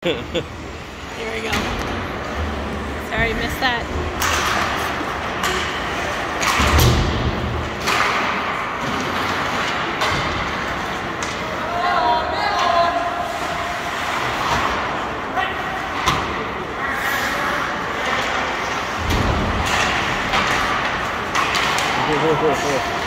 Here we go. Sorry, missed that. Go, go, go, go.